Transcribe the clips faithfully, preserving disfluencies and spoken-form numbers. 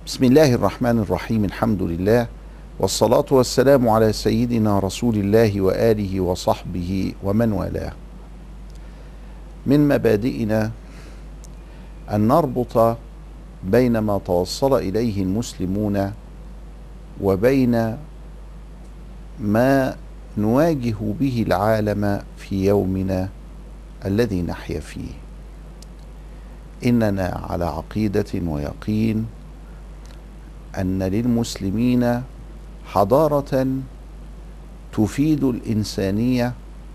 بسم الله الرحمن الرحيم. الحمد لله والصلاة والسلام على سيدنا رسول الله وآله وصحبه ومن والاه. من مبادئنا أن نربط بين ما توصل إليه المسلمون وبين ما نواجه به العالم في يومنا الذي نحيا فيه. إننا على عقيدة ويقين أن للمسلمين حضارة تفيد الإنسانية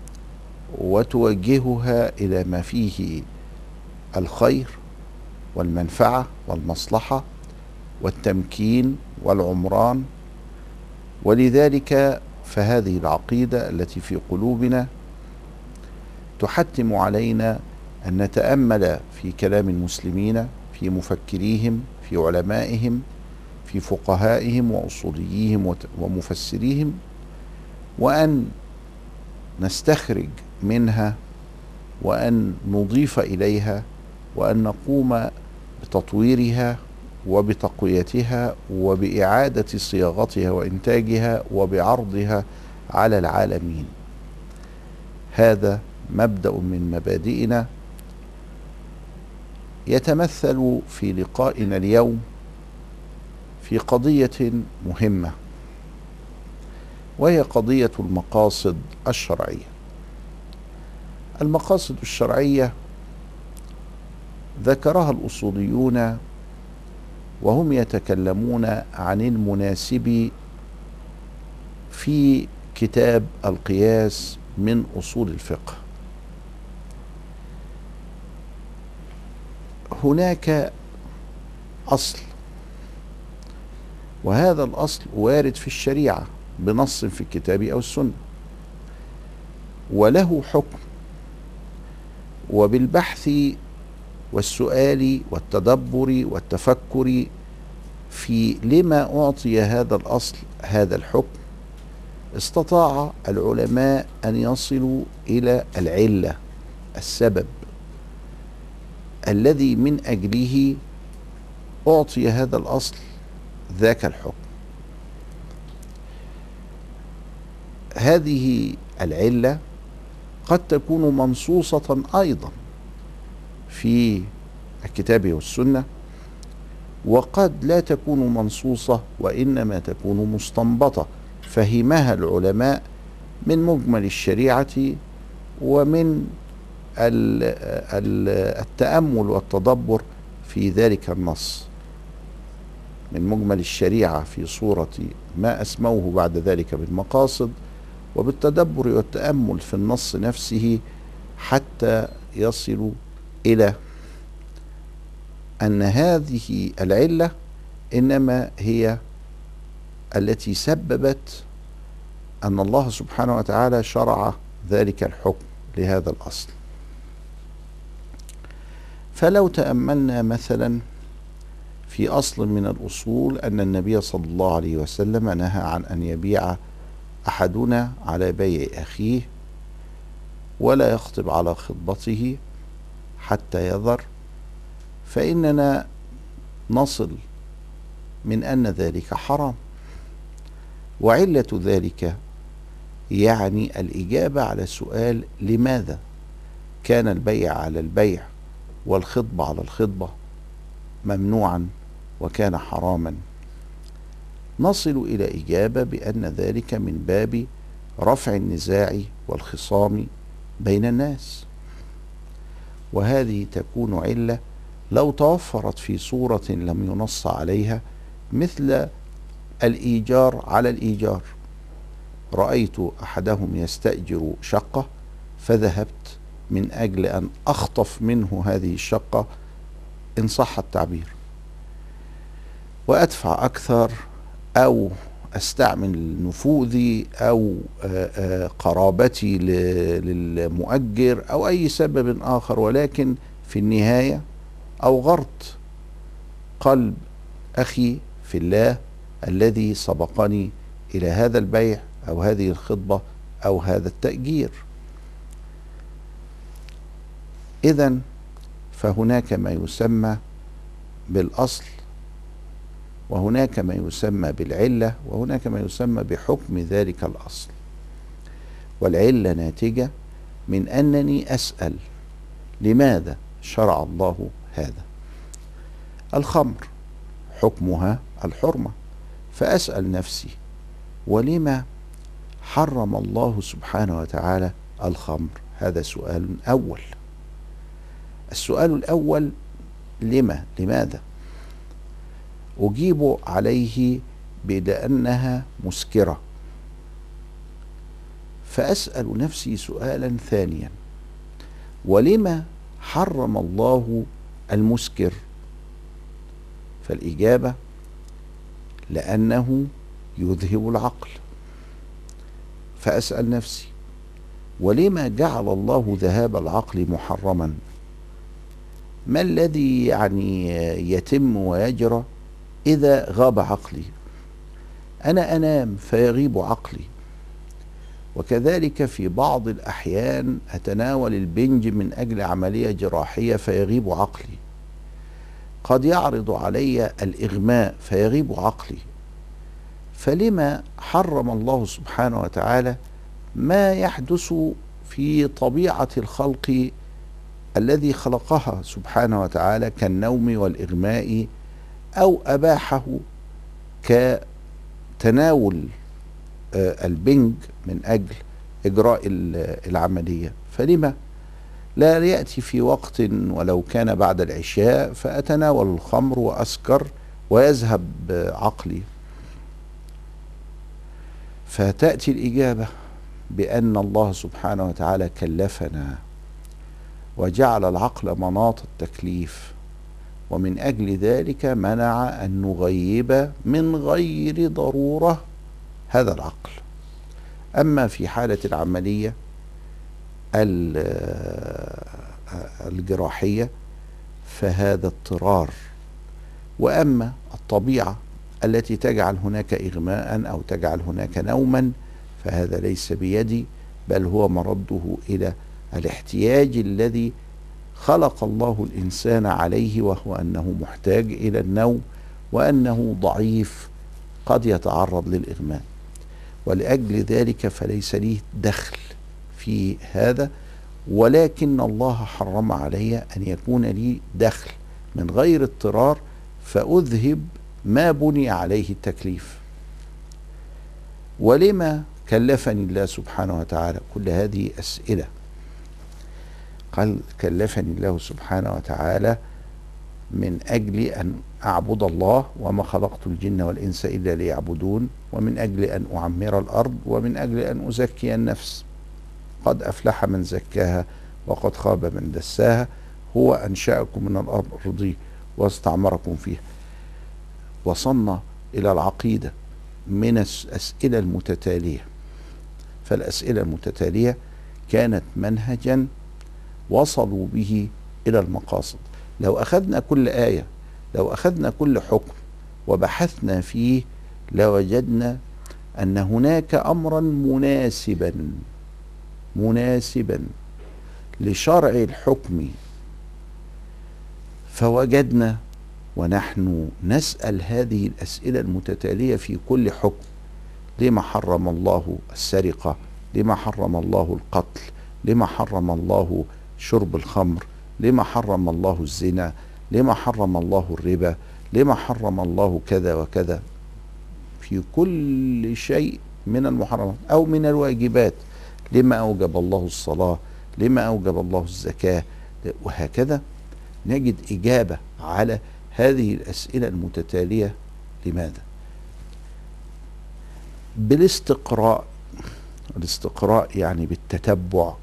وتوجهها إلى ما فيه الخير والمنفعة والمصلحة والتمكين والعمران. ولذلك فهذه العقيدة التي في قلوبنا تحتم علينا أن نتأمل في كلام المسلمين، في مفكريهم، في علمائهم، في فقهائهم وأصوليهم ومفسريهم، وأن نستخرج منها وأن نضيف إليها وأن نقوم بتطويرها وبتقويتها وبإعادة صياغتها وإنتاجها وبعرضها على العالمين. هذا مبدأ من مبادئنا يتمثل في لقائنا اليوم في قضية مهمة، وهي قضية المقاصد الشرعية. المقاصد الشرعية ذكرها الأصوليون وهم يتكلمون عن المناسب في كتاب القياس من أصول الفقه. هناك أصل، وهذا الأصل وارد في الشريعة بنص في الكتاب أو السنة، وله حكم، وبالبحث والسؤال والتدبر والتفكر في لما أعطي هذا الأصل هذا الحكم استطاع العلماء أن يصلوا إلى العلة، السبب الذي من أجله أعطي هذا الأصل ذاك الحكم. هذه العلة قد تكون منصوصة أيضا في الكتاب والسنة، وقد لا تكون منصوصة وإنما تكون مستنبطة فهمها العلماء من مجمل الشريعة ومن التأمل والتدبر في ذلك النص، من مجمل الشريعة في صورة ما أسموه بعد ذلك بالمقاصد، وبالتدبر والتأمل في النص نفسه حتى يصلوا إلى أن هذه العلة إنما هي التي سببت أن الله سبحانه وتعالى شرع ذلك الحكم لهذا الأصل. فلو تأملنا مثلا في أصل من الأصول أن النبي صلى الله عليه وسلم نهى عن أن يبيع أحدنا على بيع أخيه ولا يخطب على خطبته حتى يذر، فإننا نصل من أن ذلك حرام. وعلة ذلك يعني الإجابة على سؤال لماذا كان البيع على البيع والخطبة على الخطبة ممنوعا وكان حراما. نصل إلى إجابة بأن ذلك من باب رفع النزاع والخصام بين الناس، وهذه تكون علة لو توفرت في صورة لم ينص عليها، مثل الإيجار على الإيجار. رأيت أحدهم يستأجر شقة فذهبت من أجل أن أخطف منه هذه الشقة إن صح التعبير، وأدفع أكثر أو أستعمل نفوذي أو قرابتي للمؤجر أو أي سبب آخر، ولكن في النهاية أوغرت قلب أخي في الله الذي سبقني إلى هذا البيع أو هذه الخطبة أو هذا التأجير. إذن فهناك ما يسمى بالأصل وهناك ما يسمى بالعلة، وهناك ما يسمى بحكم ذلك الأصل. والعلة ناتجة من أنني أسأل لماذا شرع الله هذا. الخمر حكمها الحرمة، فأسأل نفسي ولما حرم الله سبحانه وتعالى الخمر؟ هذا سؤال أول. السؤال الأول لما؟ لماذا؟ أجيب عليه بأنها مسكرة. فأسأل نفسي سؤالا ثانيا: ولما حرم الله المسكر؟ فالإجابة: لأنه يذهب العقل. فأسأل نفسي: ولما جعل الله ذهاب العقل محرما؟ ما الذي يعني يتم ويجرى إذا غاب عقلي؟ أنا أنام فيغيب عقلي، وكذلك في بعض الأحيان أتناول البنج من أجل عملية جراحية فيغيب عقلي، قد يعرض علي الإغماء فيغيب عقلي. فلما حرم الله سبحانه وتعالى ما يحدث في طبيعة الخلق الذي خلقها سبحانه وتعالى كالنوم والإغماء، أو أباحه كتناول البنج من أجل إجراء العملية؟ فلما لا يأتي في وقت ولو كان بعد العشاء فأتناول الخمر وأسكر ويذهب عقلي؟ فتأتي الإجابة بأن الله سبحانه وتعالى كلفنا وجعل العقل مناط التكليف، ومن أجل ذلك منع أن نغيب من غير ضرورة هذا العقل. أما في حالة العملية الجراحية فهذا اضطرار. وأما الطبيعة التي تجعل هناك إغماء أو تجعل هناك نوما فهذا ليس بيدي، بل هو مرده إلى الاحتياج الذي خلق الله الإنسان عليه، وهو أنه محتاج إلى النوم، وأنه ضعيف قد يتعرض للإغماء. ولأجل ذلك فليس لي دخل في هذا، ولكن الله حرم علي أن يكون لي دخل من غير اضطرار فأذهب ما بني عليه التكليف. ولما كلفني الله سبحانه وتعالى؟ كل هذه أسئلة. قال: كلفني الله سبحانه وتعالى من أجل أن أعبد الله، وما خلقت الجن والإنس إلا ليعبدون، ومن أجل أن أعمر الأرض، ومن أجل أن أزكي النفس. قد أفلح من زكاها وقد خاب من دساها، هو أنشأكم من الأرض واستعمركم فيها. وصلنا إلى العقيدة من الأسئلة المتتالية. فالأسئلة المتتالية كانت منهجا وصلوا به إلى المقاصد. لو أخذنا كل آية، لو أخذنا كل حكم وبحثنا فيه لوجدنا أن هناك أمرا مناسبا مناسبا لشرع الحكم. فوجدنا ونحن نسأل هذه الأسئلة المتتالية في كل حكم: لما حرم الله السرقة؟ لما حرم الله القتل؟ لما حرم الله شرب الخمر؟ لما حرم الله الزنا؟ لما حرم الله الربا؟ لما حرم الله كذا وكذا؟ في كل شيء من المحرمات أو من الواجبات: لما أوجب الله الصلاة؟ لما أوجب الله الزكاة؟ وهكذا نجد إجابة على هذه الأسئلة المتتالية. لماذا؟ بالاستقراء. الاستقراء يعني بالتتبع.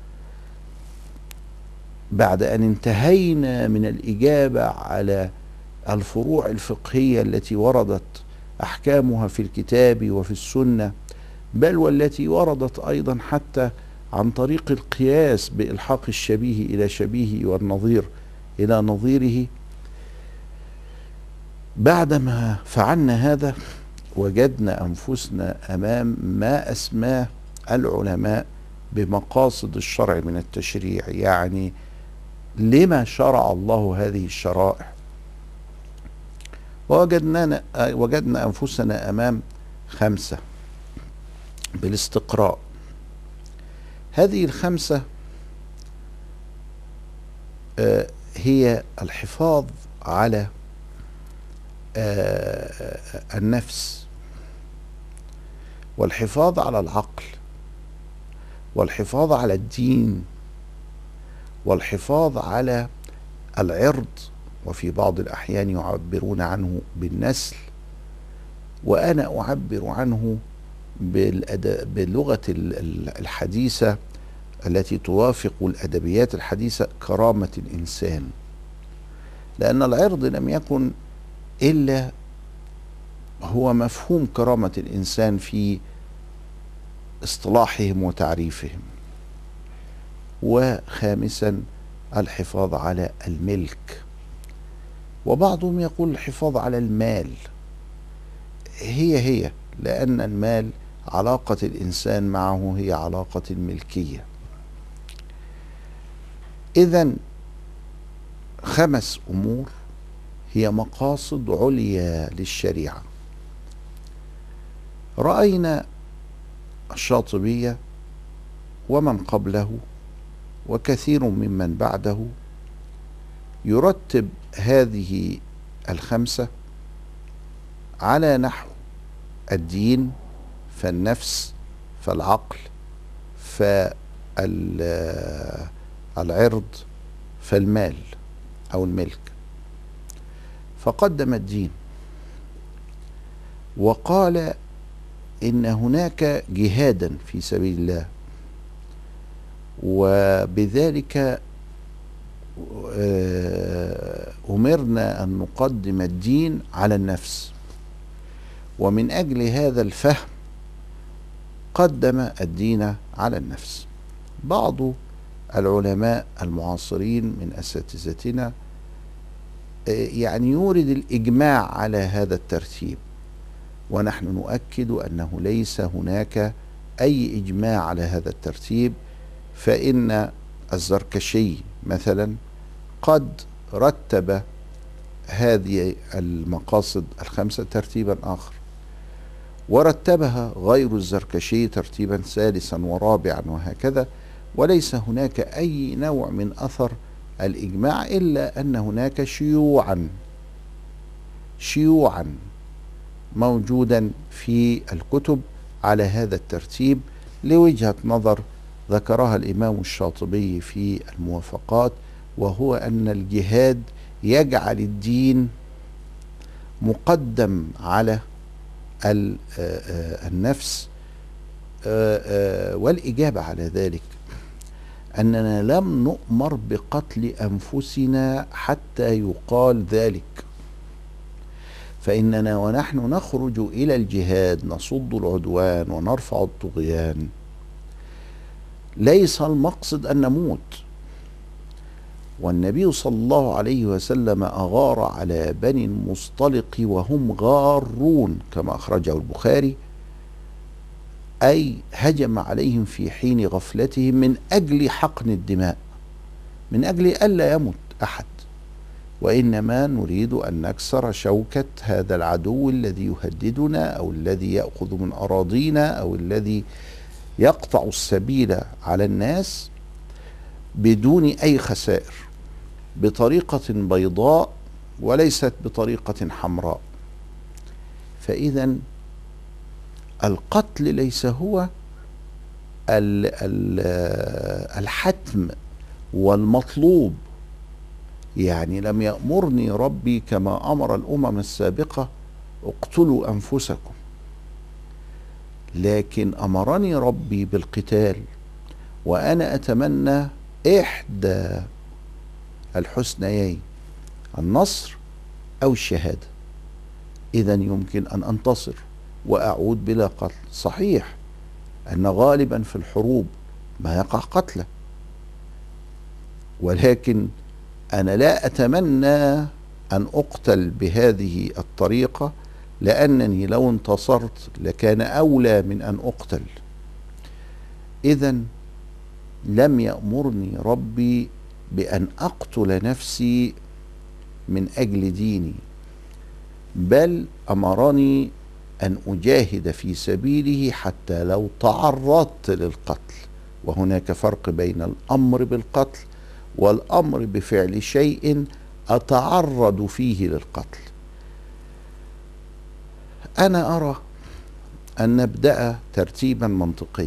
بعد أن انتهينا من الإجابة على الفروع الفقهية التي وردت أحكامها في الكتاب وفي السنة، بل والتي وردت أيضا حتى عن طريق القياس بإلحاق الشبيه إلى شبيهه والنظير إلى نظيره، بعدما فعلنا هذا وجدنا أنفسنا أمام ما أسماه العلماء بمقاصد الشرع من التشريع. يعني لما شرع الله هذه الشرائع؟ ووجدنا وجدنا أنفسنا أمام خمسة بالاستقراء. هذه الخمسة هي الحفاظ على النفس، والحفاظ على العقل، والحفاظ على الدين، والحفاظ على العرض، وفي بعض الأحيان يعبرون عنه بالنسل، وأنا أعبر عنه باللغة الحديثة التي توافق الأدبيات الحديثة كرامة الإنسان، لأن العرض لم يكن إلا هو مفهوم كرامة الإنسان في اصطلاحهم وتعريفهم. وخامسا الحفاظ على الملك، وبعضهم يقول الحفاظ على المال. هي هي لأن المال علاقة الإنسان معه هي علاقة الملكية. إذن خمس أمور هي مقاصد عليا للشريعة. رأينا الشاطبية ومن قبله وكثير ممن بعده يرتب هذه الخمسة على نحو الدين، فالنفس، فالعقل، فالعرض، فالمال أو الملك. فقدم الدين وقال إن هناك جهادا في سبيل الله، وبذلك أمرنا أن نقدم الدين على النفس، ومن أجل هذا الفهم قدم الدين على النفس. بعض العلماء المعاصرين من أساتذتنا يعني يورد الإجماع على هذا الترتيب، ونحن نؤكد أنه ليس هناك أي إجماع على هذا الترتيب، فإن الزركشي مثلا قد رتب هذه المقاصد الخمسة ترتيبا آخر، ورتبها غير الزركشي ترتيبا ثالثا ورابعا وهكذا، وليس هناك أي نوع من أثر الإجماع، إلا أن هناك شيوعا شيوعا موجودا في الكتب على هذا الترتيب لوجهة نظر ذكرها الإمام الشاطبي في الموافقات، وهو أن الجهاد يجعل الدين مقدم على النفس. والإجابة على ذلك أننا لم نؤمر بقتل أنفسنا حتى يقال ذلك، فإننا ونحن نخرج إلى الجهاد نصد العدوان ونرفع الطغيان ليس المقصد أن نموت. والنبي صلى الله عليه وسلم أغار على بني المصطلق وهم غارون كما أخرجه البخاري، أي هجم عليهم في حين غفلتهم من أجل حقن الدماء، من أجل ألا يمت أحد، وإنما نريد أن نكسر شوكة هذا العدو الذي يهددنا، أو الذي يأخذ من أراضينا، أو الذي يقطع السبيل على الناس بدون أي خسائر، بطريقة بيضاء وليست بطريقة حمراء. فإذا القتل ليس هو الحتم والمطلوب، يعني لم يأمرني ربي كما أمر الأمم السابقة اقتلوا أنفسكم، لكن أمرني ربي بالقتال، وأنا أتمنى إحدى الحسنيين، النصر أو الشهادة. إذا يمكن أن أنتصر وأعود بلا قتل. صحيح أن غالبا في الحروب ما يقع قتلى، ولكن أنا لا أتمنى أن أقتل بهذه الطريقة، لأنني لو انتصرت لكان أولى من أن أقتل. إذا لم يأمرني ربي بأن أقتل نفسي من أجل ديني، بل أمرني أن أجاهد في سبيله حتى لو تعرضت للقتل. وهناك فرق بين الأمر بالقتل والأمر بفعل شيء أتعرض فيه للقتل. أنا أرى أن نبدأ ترتيبا منطقيا.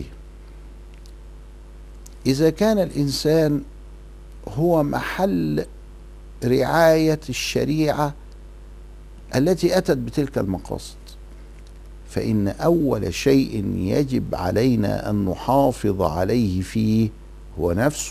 إذا كان الإنسان هو محل رعاية الشريعة التي أتت بتلك المقاصد، فإن أول شيء يجب علينا أن نحافظ عليه فيه هو نفسه.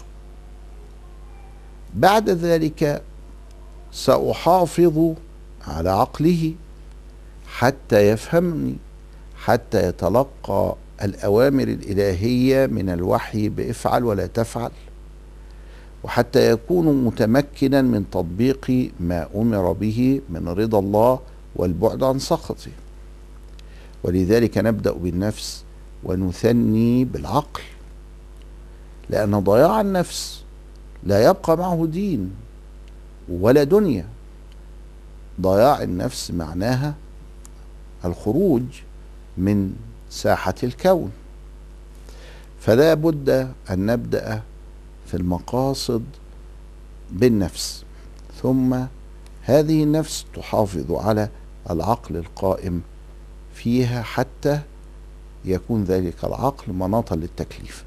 بعد ذلك سأحافظ على عقله حتى يفهمني، حتى يتلقى الأوامر الإلهية من الوحي بافعل ولا تفعل، وحتى يكون متمكنا من تطبيق ما أمر به من رضا الله والبعد عن سخطه. ولذلك نبدأ بالنفس ونثني بالعقل، لأن ضياع النفس لا يبقى معه دين ولا دنيا. ضياع النفس معناها الخروج من ساحة الكون. فلا بد أن نبدأ في المقاصد بالنفس، ثم هذه النفس تحافظ على العقل القائم فيها حتى يكون ذلك العقل مناطا للتكليف.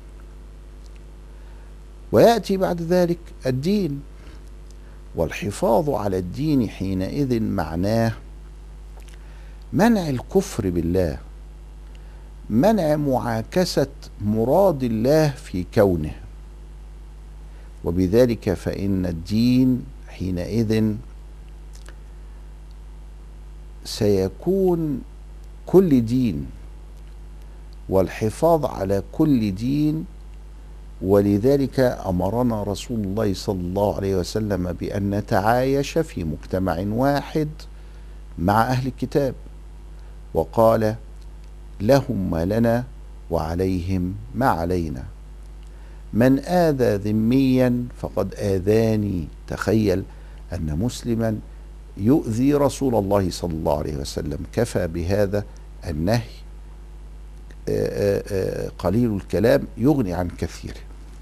ويأتي بعد ذلك الدين، والحفاظ على الدين حينئذ معناه منع الكفر بالله، منع معاكسة مراد الله في كونه. وبذلك فإن الدين حينئذ سيكون كل دين، والحفاظ على كل دين. ولذلك أمرنا رسول الله صلى الله عليه وسلم بأن نتعايش في مجتمع واحد مع أهل الكتاب، وقال لهم ما لنا وعليهم ما علينا. من آذى ذميا فقد آذاني. تخيل أن مسلما يؤذي رسول الله صلى الله عليه وسلم. كفى بهذا النهي قليل الكلام يغني عن كثير.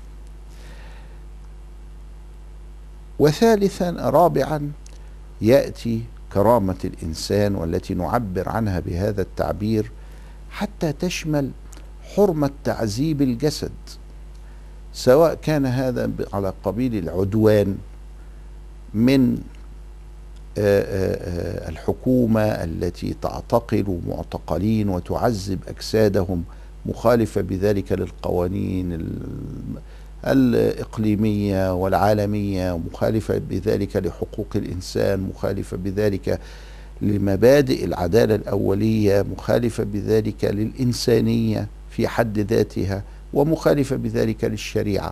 وثالثا رابعا يأتي كرامة الإنسان، والتي نعبر عنها بهذا التعبير حتى تشمل حرمة تعذيب الجسد، سواء كان هذا على قبيل العدوان من الحكومة التي تعتقل معتقلين وتعذب أجسادهم مخالفة بذلك للقوانين الإقليمية والعالمية، مخالفة بذلك لحقوق الإنسان، مخالفة بذلك لمبادئ العدالة الأولية، مخالفة بذلك للإنسانية في حد ذاتها، ومخالفة بذلك للشريعة.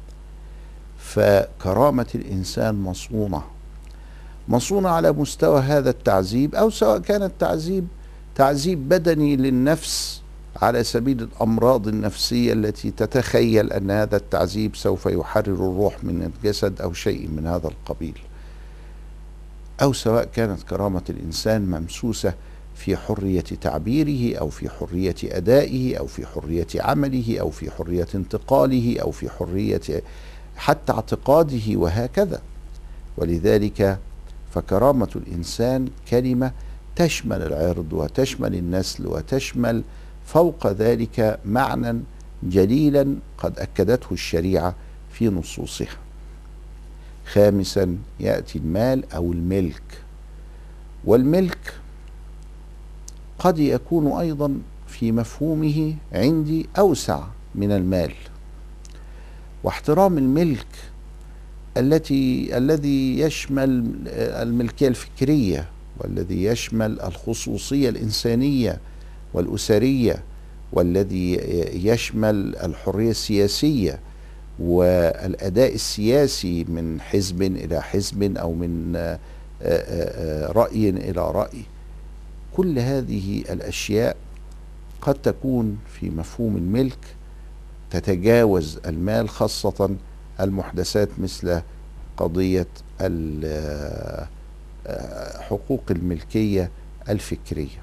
فكرامة الإنسان مصونة مصونة على مستوى هذا التعذيب، أو سواء كان التعذيب تعذيب بدني للنفس على سبيل الأمراض النفسية التي تتخيل أن هذا التعذيب سوف يحرر الروح من الجسد أو شيء من هذا القبيل، أو سواء كانت كرامة الإنسان ممسوسة في حرية تعبيره أو في حرية أدائه أو في حرية عمله أو في حرية انتقاله أو في حرية حتى اعتقاده وهكذا. ولذلك فكرامة الإنسان كلمة تشمل العرض وتشمل النسل وتشمل فوق ذلك معنى جليلا قد أكدته الشريعة في نصوصها. خامسا يأتي المال أو الملك. والملك قد يكون أيضا في مفهومه عندي أوسع من المال. واحترام الملك التي الذي يشمل الملكية الفكرية، والذي يشمل الخصوصية الإنسانية والأسرية، والذي يشمل الحرية السياسية والأداء السياسي من حزب إلى حزب أو من رأي إلى رأي. كل هذه الأشياء قد تكون في مفهوم الملك تتجاوز المال، خاصة المحدثات مثل قضية حقوق الملكية الفكرية.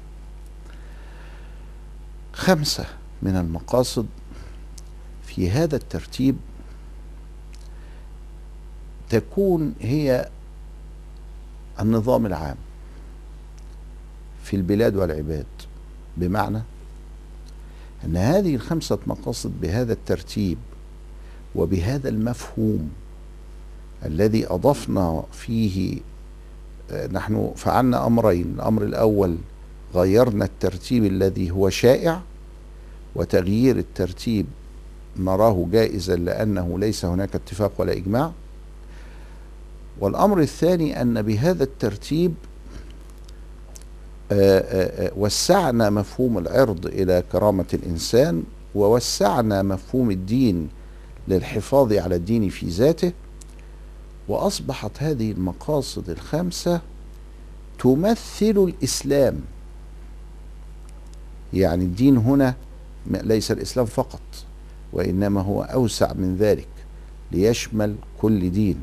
خمسة من المقاصد في هذا الترتيب تكون هي النظام العام في البلاد والعباد، بمعنى أن هذه الخمسة مقاصد بهذا الترتيب وبهذا المفهوم الذي أضفنا فيه، نحن فعلنا أمرين. الأمر الأول غيرنا الترتيب الذي هو شائع، وتغيير الترتيب نراه جائزا لأنه ليس هناك اتفاق ولا إجماع. والأمر الثاني أن بهذا الترتيب وسعنا مفهوم العرض إلى كرامة الإنسان، ووسعنا مفهوم الدين للحفاظ على الدين في ذاته، وأصبحت هذه المقاصد الخمسة تمثل الإسلام. يعني الدين هنا ليس الإسلام فقط، وإنما هو أوسع من ذلك ليشمل كل دين.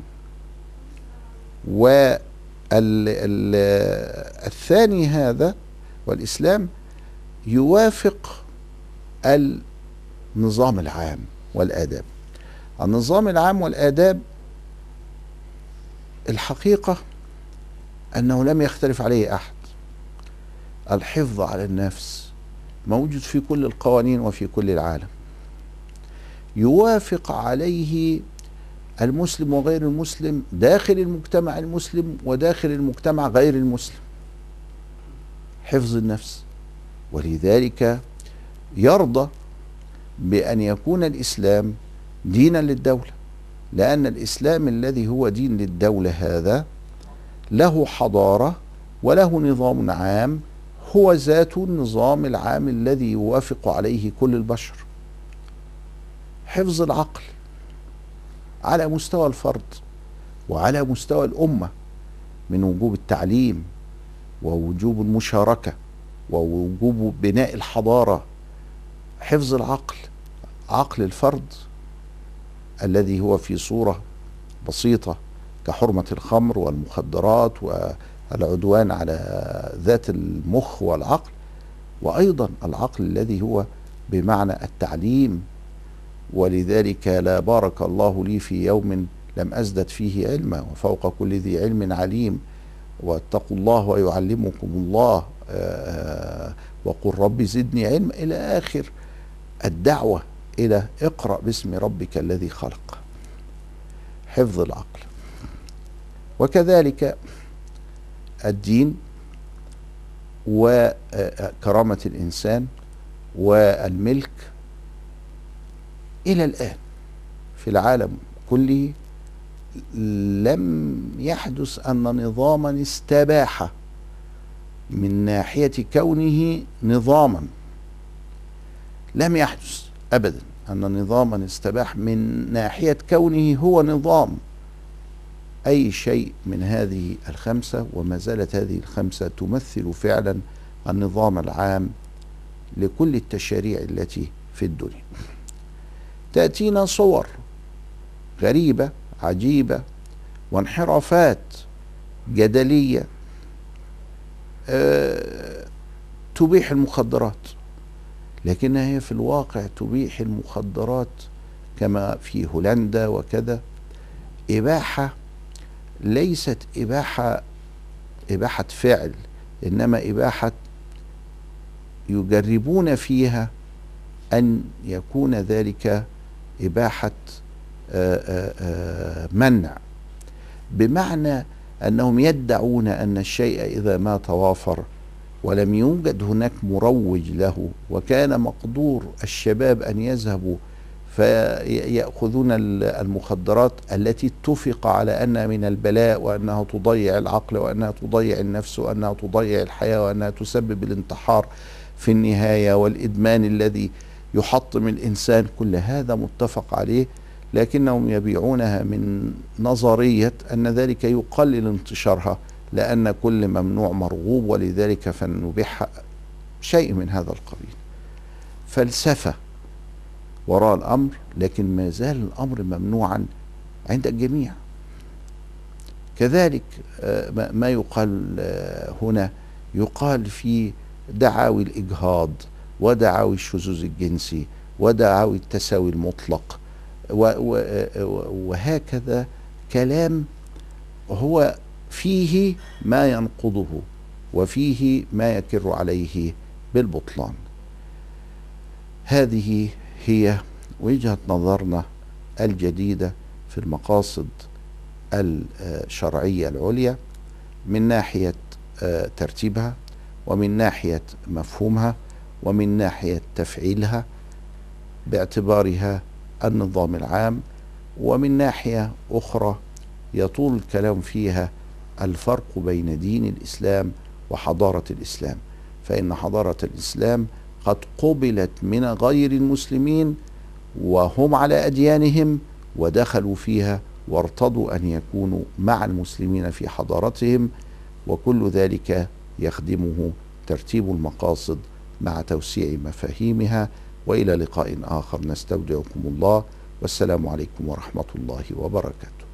والثاني هذا والإسلام يوافق النظام العام والآداب. النظام العام والآداب الحقيقة أنه لم يختلف عليه أحد. الحفظ على النفس موجود في كل القوانين وفي كل العالم، يوافق عليه المسلم وغير المسلم داخل المجتمع المسلم وداخل المجتمع غير المسلم، حفظ النفس. ولذلك يرضى بأن يكون الإسلام دينا للدولة، لأن الإسلام الذي هو دين للدولة هذا له حضارة وله نظام عام هو ذات النظام العام الذي يوافق عليه كل البشر. حفظ العقل على مستوى الفرد وعلى مستوى الأمة، من وجوب التعليم ووجوب المشاركة ووجوب بناء الحضارة. حفظ العقل، عقل الفرد الذي هو في صورة بسيطة كحرمة الخمر والمخدرات والعدوان على ذات المخ والعقل، وأيضا العقل الذي هو بمعنى التعليم. ولذلك لا بارك الله لي في يوم لم أزدد فيه علما، وفوق كل ذي علم عليم، واتقوا الله ويعلمكم الله، وقل رب زدني علم، إلى آخر الدعوة إلى اقرأ باسم ربك الذي خلق. حفظ العقل. وكذلك الدين وكرامة الإنسان والملك. إلى الآن في العالم كله لم يحدث أن نظاما استباح من ناحية كونه نظاما، لم يحدث أبدا أن نظاما استباح من ناحية كونه هو نظام أي شيء من هذه الخمسة. وما زالت هذه الخمسة تمثل فعلا النظام العام لكل التشاريع التي في الدنيا. تأتينا صور غريبة عجيبة وانحرافات جدلية أه تبيح المخدرات، لكنها هي في الواقع تبيح المخدرات كما في هولندا وكذا إباحة ليست إباحة إباحة فعل، إنما إباحة يجربون فيها أن يكون ذلك إباحة آآ آآ منع، بمعنى أنهم يدعون أن الشيء إذا ما توافر ولم يوجد هناك مروج له، وكان مقدور الشباب أن يذهبوا فيأخذون المخدرات التي اتفق على أنها من البلاء، وأنها تضيع العقل، وأنها تضيع النفس، وأنها تضيع الحياة، وأنها تسبب الانتحار في النهاية والإدمان الذي يحطم الإنسان. كل هذا متفق عليه، لكنهم يبيعونها من نظرية أن ذلك يقلل انتشارها، لأن كل ممنوع مرغوب، ولذلك فنبيعها، شيء من هذا القبيل. فلسفة وراء الأمر، لكن ما زال الأمر ممنوعا عند الجميع. كذلك ما يقال هنا يقال فيه دعاوي الإجهاض ودعاوي الشذوذ الجنسي ودعاوي التساوي المطلق وهكذا كلام هو فيه ما ينقضه وفيه ما يكر عليه بالبطلان. هذه هي وجهة نظرنا الجديدة في المقاصد الشرعية العليا من ناحية ترتيبها ومن ناحية مفهومها ومن ناحية تفعيلها باعتبارها النظام العام، ومن ناحية أخرى يطول الكلام فيها الفرق بين دين الإسلام وحضارة الإسلام، فإن حضارة الإسلام قد قبلت من غير المسلمين وهم على أديانهم ودخلوا فيها وارتضوا أن يكونوا مع المسلمين في حضارتهم، وكل ذلك يخدمه ترتيب المقاصد مع توسيع مفاهيمها. وإلى لقاء آخر نستودعكم الله، والسلام عليكم ورحمة الله وبركاته.